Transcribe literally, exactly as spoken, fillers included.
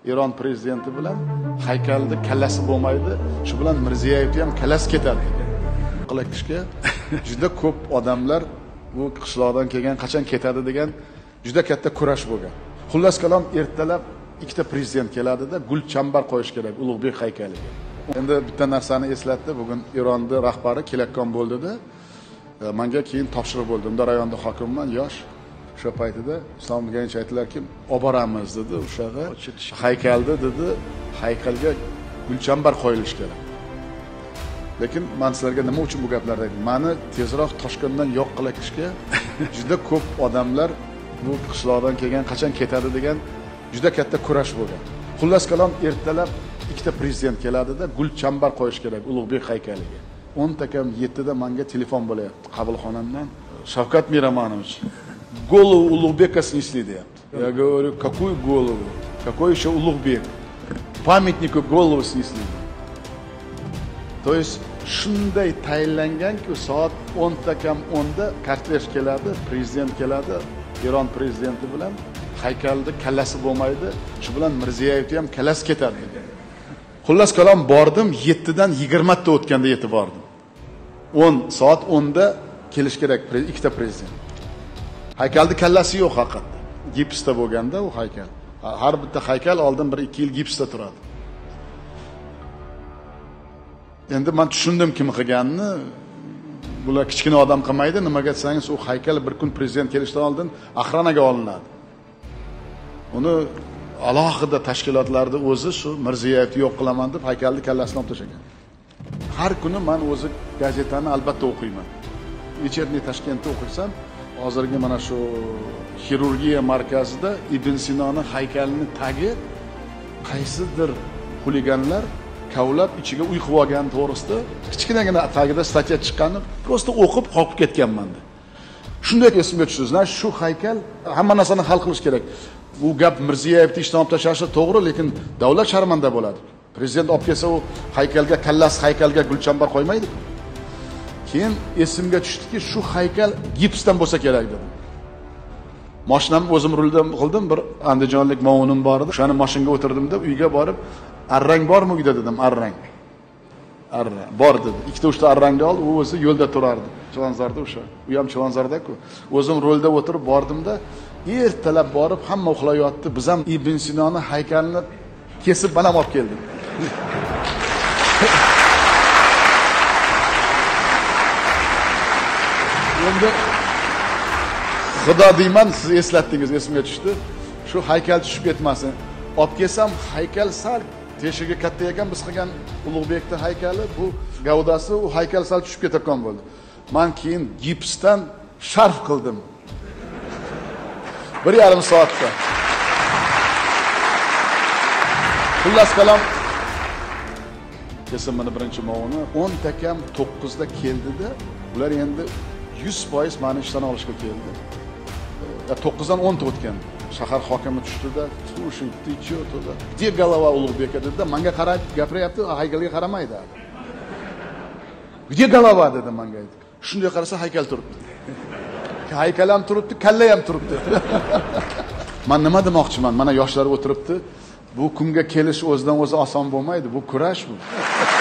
Eron prezidenti bilan haykalda kallasi bo'lmaydi. Shu bilan Mirziyoyevni ham kallasi ketadi. Qilishga juda ko'p odamlar bu qishloqdan kelgan qachon ketadi degan juda katta kurash bo'lgan. Xullas kalom ertalab ikkita prezident keladida gul chambar qo'yish kerak Ulug'bek haykaliga. Endi bitta narsani eslatdi. Bugun Eronning rahbari kelayotgan bo'ldida. Menga keyin topshiriq bo'ldi. Unda rayonda hokimman, yosh. O'sha paytida Islom degancha aytdilarki, olib boramiz dedi o'shaga. Haykalda dedi, haykalga gulchambar qo'yilishi kerak. Lekin men sizlarga nima uchun bu gaplarni aytdim? Meni tezroq Toshkentdan yo'q qilishga juda ko'p odamlar bu qishloqdan kelgan qachon ketadi degan juda katta kurash bo'lgan. Xullas kalom ertalab ikkita prezident keladida gulchambar qo'yish kerak Ulug'bek haykaliga. o'n ta kam yettida menga telefon bo'layapti qabulxonamdan. Shavkat Miramonovich, голову Улугбека снесли, deyapti. Я говорю, какую голову? Какой еще Улугбек? Памятнику голову снесли. То есть shunday tayinlanganki soat o'n ta kam o'nda kortej keladi, prezident keladi, Eron prezidenti bilan haykalda kallasi bo'lmaydi. Shu bilan Mirziyoyevni ham kallasi ketadi. Xullas kalom bordim, yettidan yigirma ta o'tganda yetib bordim. o'n soat o'nda kelish kerak ikkita prezident. Haykalda kallasi yo'q haqiqatda. Gipsda bo'lganda u haykal. Har bitta haykal oldin bir ikki yil gipsda turadi. Endi men tushundim kim qilganini. Bular kichkina odam qilmaydi, nimaga desangiz u haykal bir kun prezident kelishdan oldin Axranaga olinadi. Uni alohida tashkilotlarda o'zi shu Mirziyoyevni yo'q qilaman deb haykalni kallasini olib tashlagan. Har kuni men o'zi gazetani albatta o'qiyman. Вечерний Toshkentda o'qisam, hozirgi mana shu xirurgiya markazida Ibn Sinoni haykalini tagi qaysidir xuliganlar kavlab ichiga uy qilib olgan to'g'risida kichkinagina tagida statya chiqqani prosta o'qib qolib ketganman. Shunday esimga tushdi. Shu haykal hamma narsani hal qilish kerak. Bu gap Mirziyoyevni ishdan olib tashlashi to'g'ri, lekin davlat sharmanda bo'ladi. Prezident olib kelsa u haykalga kallas haykalga gulchambar qo'ymaydi. Keyin esimga tushdiki, shu haykal gipsdan bo'lsa kerak dedim. Mashinamni o'zim rulda qildim, bir andijonlik movunim bor edi. O'shani mashinaga o'tirdim-da, uyga borib, arrang bormi uyda dedim, arrang. Arrang bor dedi. Ikkita uchta arrangni olib, u o'zi yo'lda turardi. Chilonzorda o'sha. U ham Chilonzorda-ku. O'zim rolda o'tirib bordim-da, ertalab borib hamma uxlayotdi. Biz ham Ibn Sinoni haykalini kesib bana olib keldim. Endi Xudo deyman, siz eslatdingiz, esimga tushdi. Shu haykal tushib ketmasin. Olib kelsam, haykal sal teshigi katta ekan, biz qilgan Ulug'bekning haykali, bu gavdasi, u haykal sal tushib ketgan bo'ldi. Men keyin gipsdan sharf qildim. bir yarim soatda. Xullas kalom kesin meni birinchi movuni o'n ta kam to'qqizda keldida, ular endi yuz foiz meni ishdan olishga keldi. to'qqizdan o'n ta o'tgan. Shahar hokimi tushdi-da, "Слушай, ты что туда? Где голова Улугбека?" dedi. Menga qarab gapiryapti, haykalga qaramaydi. "Где голова?" dedi menga. Shunday qarasa haykal turibdi. Haykal ham turibdi, kalla ham turibdi. Men nima demoqchiman? Mana yoshlar o'tiribdi. Bu kunga kelish o'zidan o'zi oson bo'lmaydi. Bu kurash bu.